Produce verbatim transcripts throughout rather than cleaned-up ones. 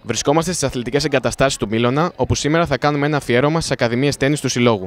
Βρισκόμαστε στις αθλητικές εγκαταστάσεις του Μίλωνα, όπου σήμερα θα κάνουμε ένα αφιέρωμα στις ακαδημίες τένις του Συλλόγου.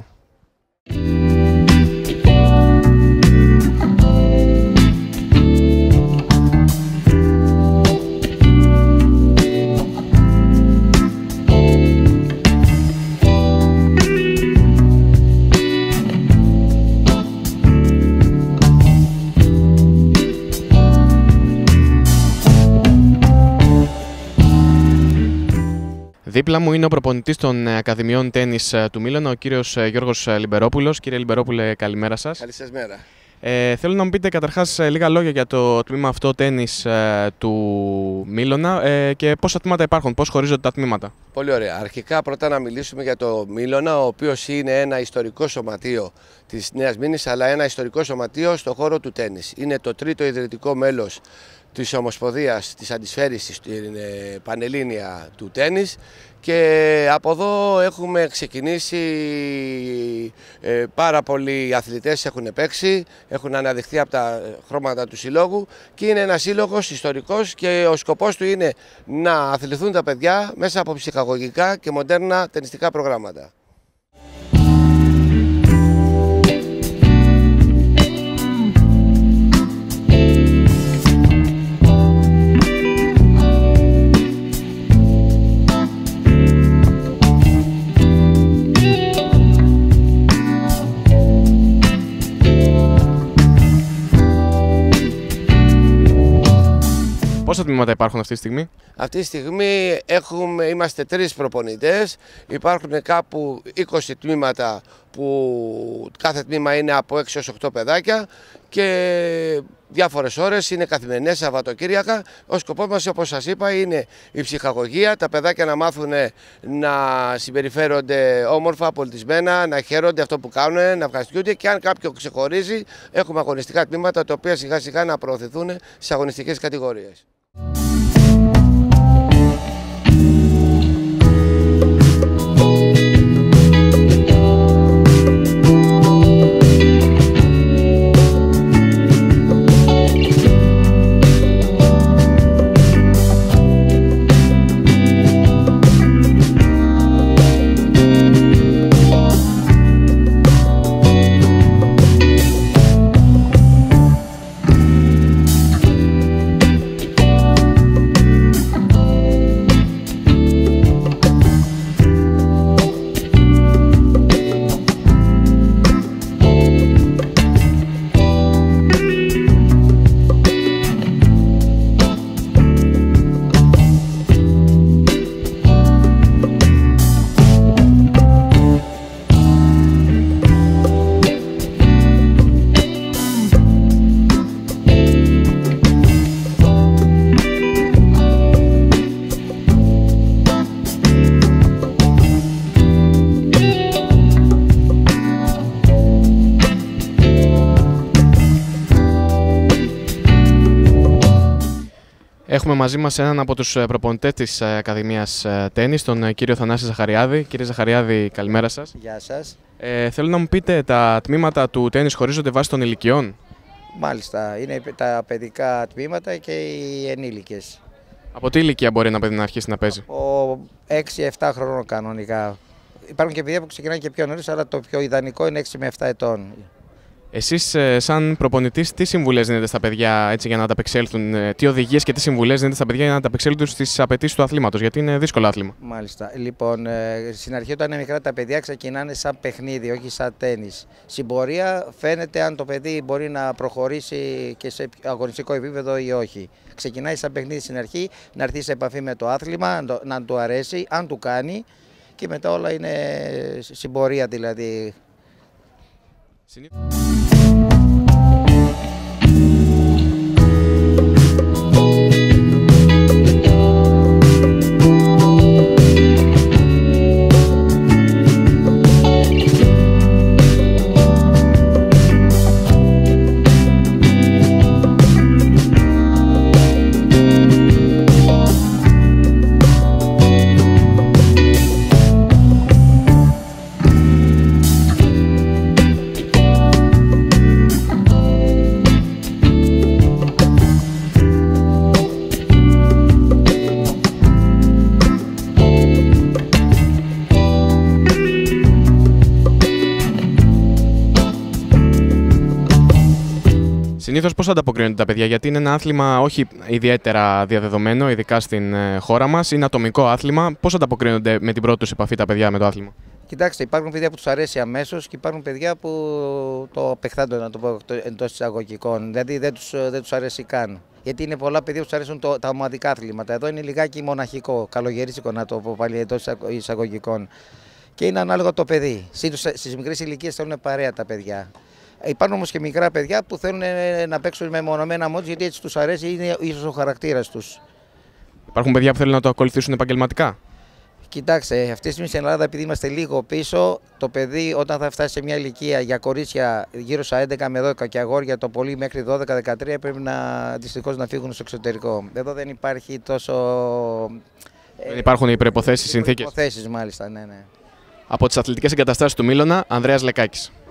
Δίπλα μου είναι ο προπονητής των Ακαδημιών Τένις του Μίλωνα, ο κύριος Γιώργος Λιμπερόπουλος. Κύριε Λιμπερόπουλε, καλημέρα σας. Καλή σας μέρα. Ε, θέλω να μου πείτε καταρχάς λίγα λόγια για το τμήμα αυτό τένις ε, του Μίλωνα ε, και πόσα τμήματα υπάρχουν, πώς χωρίζονται τα τμήματα. Πολύ ωραία. Αρχικά πρώτα να μιλήσουμε για το Μίλωνα, ο οποίος είναι ένα ιστορικό σωματείο της Νέας Μήνης, αλλά ένα ιστορικό σωματείο στον χώρο του τένις. Είναι το τρίτο ιδρυτικό μέλος της Ομοσπονδίας της Αντισφαίρησης στην Πανελλήνια του τένις και από εδώ έχουμε ξεκινήσει, ε, πάρα πολλοί αθλητές έχουν παίξει, έχουν αναδειχθεί από τα χρώματα του συλλόγου και είναι ένας σύλλογος ιστορικός και ο σκοπός του είναι να αθληθούν τα παιδιά μέσα από ψυχαγωγικά και μοντέρνα τενιστικά προγράμματα. Πόσα τμήματα υπάρχουν αυτή τη στιγμή? Αυτή τη στιγμή έχουμε, είμαστε τρεις προπονητές, υπάρχουν κάπου είκοσι τμήματα που κάθε τμήμα είναι από έξι έως οκτώ παιδάκια και διάφορες ώρες, είναι καθημερινές, Σαββατοκύριακα. Ο σκοπός μας, όπως σας είπα, είναι η ψυχαγωγία, τα παιδάκια να μάθουν να συμπεριφέρονται όμορφα, πολιτισμένα, να χαίρονται αυτό που κάνουν, να ευχαριστούνται και αν κάποιο ξεχωρίζει έχουμε αγωνιστικά τμήματα τα οποία σιγά σιγά να προωθηθούν στις αγωνιστικές κατηγορίες. Έχουμε μαζί μας έναν από τους προπονητές της Ακαδημίας Τένις, τον κύριο Θανάση Ζαχαριάδη. Κύριε Ζαχαριάδη, καλημέρα σας. Γεια σας. Ε, θέλω να μου πείτε, τα τμήματα του τένις χωρίζονται βάσει των ηλικιών? Μάλιστα, είναι τα παιδικά τμήματα και οι ενήλικες. Από τι ηλικία μπορεί ένα παιδί να αρχίσει να παίζει? Ο έξι επτά χρονών κανονικά. Υπάρχουν και παιδιά που ξεκινάνε και πιο νωρίς, αλλά το πιο ιδανικό είναι έξι με επτά ετών. Εσείς, σαν προπονητής, τι συμβουλές δίνετε στα παιδιά έτσι, για να ανταπεξέλθουν, τι οδηγίες και τι συμβουλές δίνετε στα παιδιά για να ανταπεξέλθουν στις απαιτήσεις του αθλήματος, γιατί είναι δύσκολο άθλημα? Μάλιστα. Λοιπόν, στην αρχή όταν είναι μικρά τα παιδιά ξεκινάνε σαν παιχνίδι, όχι σαν τένις. Στην πορεία φαίνεται αν το παιδί μπορεί να προχωρήσει και σε αγωνιστικό επίπεδο ή όχι. Ξεκινάει σαν παιχνίδι στην αρχή, να έρθει σε επαφή με το άθλημα, να του αρέσει, αν του κάνει και μετά όλα είναι στην πορεία δηλαδή. Συνήθως πώς ανταποκρίνονται τα παιδιά, γιατί είναι ένα άθλημα όχι ιδιαίτερα διαδεδομένο, ειδικά στην χώρα μας. Είναι ατομικό άθλημα. Πώς ανταποκρίνονται με την πρώτη τους επαφή τα παιδιά με το άθλημα? Κοιτάξτε, υπάρχουν παιδιά που τους αρέσει αμέσως και υπάρχουν παιδιά που το απεχθάνονται, να το πω εντός εισαγωγικών. Δηλαδή δεν τους, δεν τους αρέσει καν. Γιατί είναι πολλά παιδιά που τους αρέσουν το, τα ομαδικά αθλήματα. Εδώ είναι λιγάκι μοναχικό, καλογερίσικο, να το πω πάλι εντός εισαγωγικών. Και είναι ανάλογο το παιδί. Στις μικρές ηλικίες θέλουν παρέα τα παιδιά. Υπάρχουν όμως και μικρά παιδιά που θέλουν να παίξουν με μονομένα μόντους, γιατί έτσι τους αρέσει, είναι ίσως ο χαρακτήρας τους. Υπάρχουν παιδιά που θέλουν να το ακολουθήσουν επαγγελματικά? Κοιτάξτε, αυτή τη στιγμή στην Ελλάδα, επειδή είμαστε λίγο πίσω, το παιδί όταν θα φτάσει σε μια ηλικία για κορίτσια γύρω στα έντεκα με δώδεκα και αγόρια το πολύ μέχρι δώδεκα δεκατρία πρέπει να δυστυχώς να φύγουν στο εξωτερικό. Εδώ δεν υπάρχει τόσο. Δεν υπάρχουν οι προϋποθέσεις, συνθήκες. Προϋποθέσεις, μάλιστα, ναι, ναι. Από τις αθλητικές εγκαταστάσεις του Μήλωνα, Ανδρέας Λεκάκης.